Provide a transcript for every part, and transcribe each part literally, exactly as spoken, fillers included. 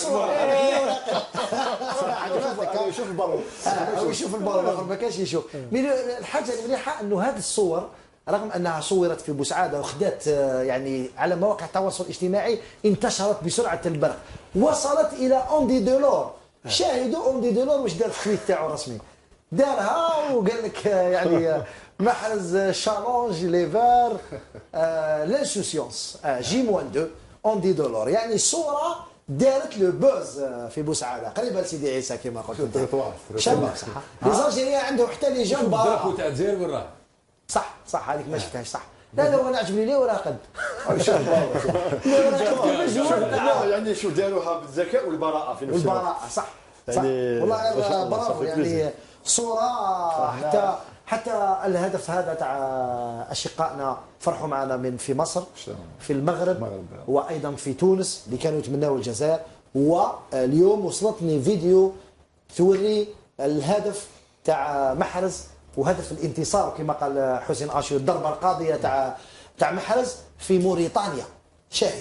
الصور صراحه يشوف البالون هو يشوف البالون الاخر ما كانش يشوف. مي الحاجه المليحه انه هذه الصور رغم انها صورت في بوسعاده وخدات يعني على مواقع التواصل الاجتماعي انتشرت بسرعه البرق، وصلت الى اوندي دولور. شاهدوا اوندي دولور واش دار في التويت تاعو الرسمي، دارها وقال لك يعني محرز شالونج لي فار لانسوسيونس جي موان دو اوندي دولور، يعني الصوره دارت لو بوز في بوسعاده قريبه لسيدي عيسى كما قلت. شابه صح. لي زالجيريان عندهم حتى لي جون الدرابو تاع الجزائر وين راه؟ صح صح هذيك ما شفتهاش صح. لا لا وانا عجبني ليه وراقد. شوف يعني شوف داروها بالذكاء والبراءه في نفس الوقت. والبراءه صح صح والله برافو يعني صوره حتى حتى الهدف هذا تاع اشقائنا فرحوا معنا من في مصر في المغرب وايضا في تونس اللي كانوا يتمناوا الجزائر. واليوم وصلتني فيديو توري الهدف تاع محرز وهدف الانتصار كما قال حسين اشيو الضربه القاضيه تاع تاع محرز في موريتانيا. شاهد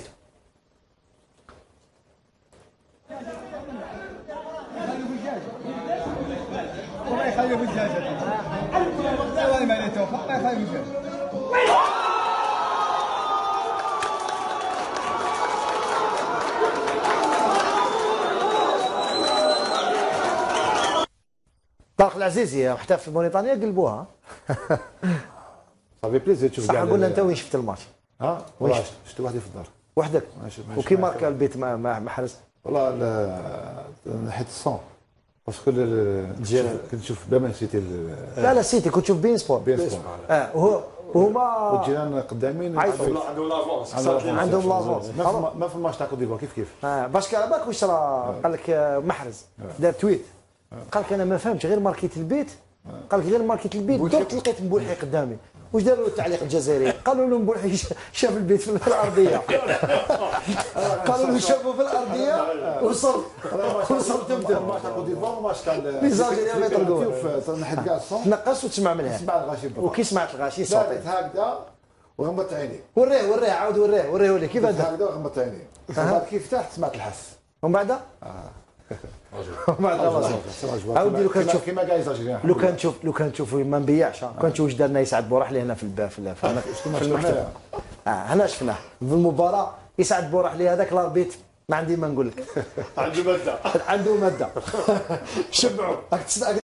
والله يخليه بالدجاجه والله ما ليته والله يخليه بالدجاجه. طارق العزيزي حتى في موريتانيا قلبوها. صافي بليزير تشوف صح. قول لنا انت وين شفت الماتش؟ ها والله شفت وحدي في الدار وحدك. وكي ماركا البيت مع محرز؟ والله ناحيه الصون باسكو كنت نشوف بلا ما نسيتي. لا لا سيتي كنت تشوف بين سبور. بين سبور اه وهو وهما والجيران قدامين عندهم لافونس عندهم لافونس ما في الماتش تاع كوت ديفوار كيف كيف. اه باش على بالك واش راه قال لك محرز دار تويت قال لك انا ما فهمتش غير ماركيت البيت. قال لك غير ماركيت البيت درت لقيت مبولحي قدامي. واش داروا التعليق الجزائري؟ قالوا له مبولحي شاف البيت في الارضيه. قالوا له شافوا في الارضيه وصل وصل تبدا الماتش تاع كوت ديفوار الماتش تاع لي زالجيريان ما يطلقوه. نحيت كاع الصون تنقص وتسمع منها. تسمع الغاشي وكي سمعت الغاشي صوتي هكذا وغمضت عيني. وريه وريه عاود وريه وريه ولي كيف هذا هكذا وغمضت عيني. بعد كيف فتحت سمعت الحس. ومن بعد ومن بعد عاودي لو كان تشوف كيما كاع يزاجيريان لو كان تشوف لو كان تشوف ما نبيعش كان تشوف واش دارنا يسعد بورحلي هنا في الب... في في المكتب. اه هنا شفناه في المباراه يسعد بورحلي هذاك لاربيت ما عندي ما نقول لك. عنده ماده عنده ماده شبعوا